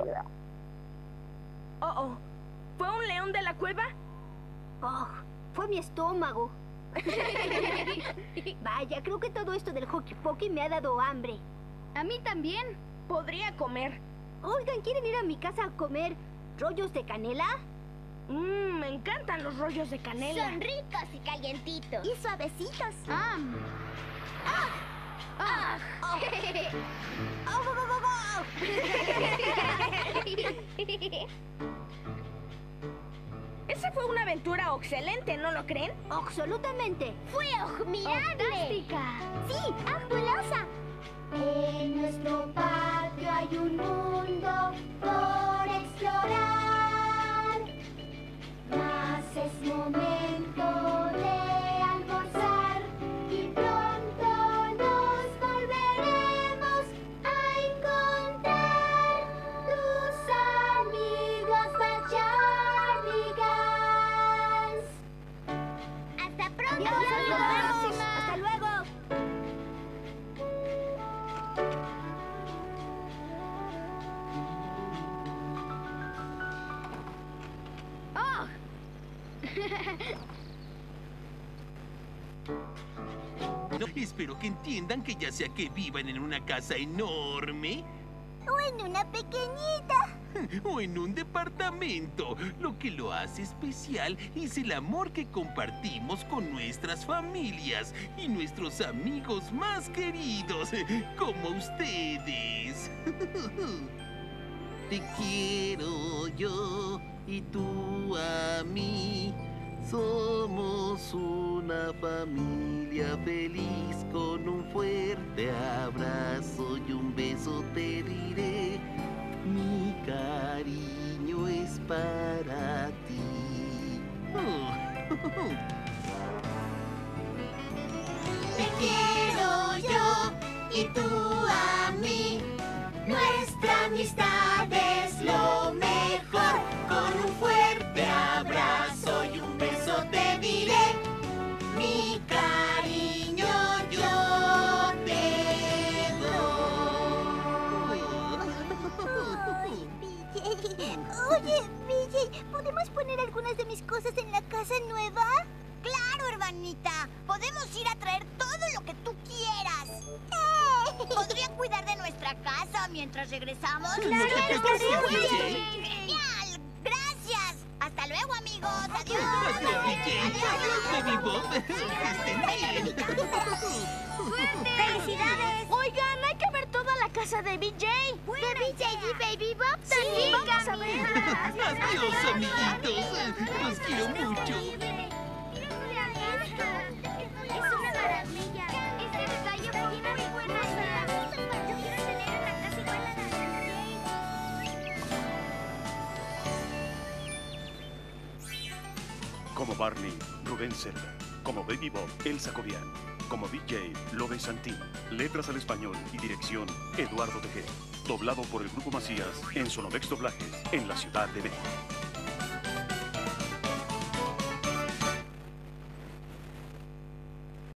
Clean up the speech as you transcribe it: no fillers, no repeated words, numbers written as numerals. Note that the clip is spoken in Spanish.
Oh, ¿fue un león de la cueva? Oh, fue mi estómago. Vaya, creo que todo esto del Hockey Pokey me ha dado hambre. A mí también. Podría comer. Oigan, ¿quieren ir a mi casa a comer rollos de canela? Me encantan los rollos de canela. Son ricos y calientitos. Y suavecitos. Esa fue una aventura excelente, ¿no lo creen? Absolutamente. ¡Fue admirable! ¡Fantástica! ¡Sí, fabulosa! En nuestro patio hay un mundo por explorar. Mas es momento de almorzar y pronto nos volveremos a encontrar. Tus amigos Bachardigans. ¡Hasta pronto! Adiós, amigos. ¡Hasta luego! No, espero que entiendan que ya sea que vivan en una casa enorme O en una pequeñita. o en un departamento, lo que lo hace especial es el amor que compartimos con nuestras familias y nuestros amigos más queridos, como ustedes. Te quiero yo y tú a mí. Somos una familia feliz, con un fuerte abrazo y un beso te diré. Mi cariño es para ti. Te quiero yo y tú a mí. Nuestra amistad es lo mejor. Con un fuerte abrazo y un beso te diré. Mi cariño yo te doy. Ay, BJ. Oye, BJ, ¿podemos poner algunas de mis cosas en la casa nueva? Claro, hermanita. Podemos ir a traer todo lo que tú quieras. ¿Podría cuidar de nuestra casa mientras regresamos? ¡Claro, ¡Claro, BJ! ¡Genial! ¡Gracias! ¡Hasta luego, amigos! ¡Adiós! Adiós, BJ. Adiós, Baby Bob. Que estén bien. ¡Felicidades! Oigan, hay que ver toda la casa de BJ. ¿De BJ y Baby Bob Sí, también? vamos a verla. Adiós, amiguitos. Los quiero mucho. Es una maravilla. Este detalle fue muy buena idea. Yo quiero tener una casa igual a la de BJ. Como Barney, Rubén Selva. Como Baby Bob, Elsa Cobian. Como BJ, Lobe Santín. Letras al español y dirección, Eduardo Tejeda. Doblado por el Grupo Macías en Sonobex Doblajes, en la Ciudad de México.